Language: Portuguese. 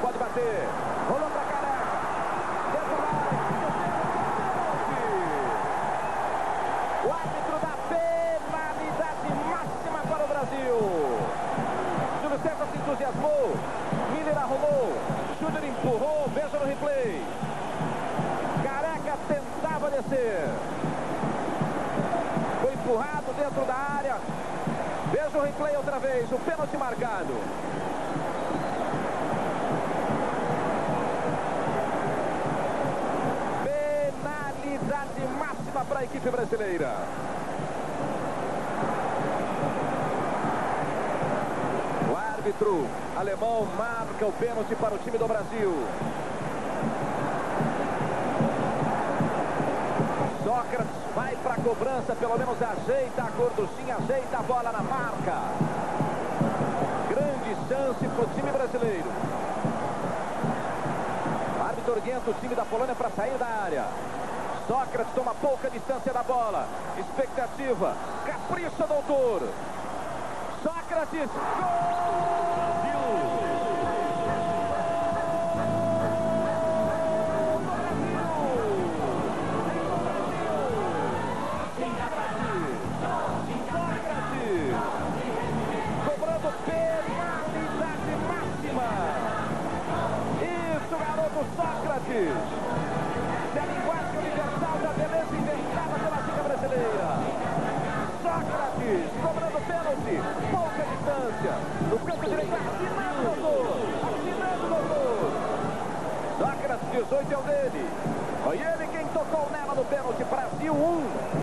pode bater. Rolou pra Careca. Dentro da área. O árbitro dá penalidade máxima para o Brasil. Júlio César se entusiasmou. Miller arrumou. Júnior empurrou. Veja no replay. Careca tentava descer. Foi empurrado dentro da área. Veja o replay outra vez. O pênalti marcado. Penalidade máxima para a equipe brasileira. O árbitro alemão marca o pênalti para o time do Brasil. Sócrates vai para a cobrança, pelo menos ajeita a gorduchinha, ajeita a bola na marca. Grande chance para o time brasileiro. Árbitro orienta o time da Polônia para sair da área. Sócrates toma pouca distância da bola. Expectativa, capricha, doutor. Sócrates, gol! Cobrando penalidade máxima. Isso, garoto Sócrates. É a linguagem universal da beleza inventada pela Liga Brasileira. Sócrates cobrando pênalti. Pouca distância. No campo direito, assinando, doutor. Assinando, doutor. Sócrates, 18 é o dele. Foi ele quem tocou nela no pênalti. Brasil 1.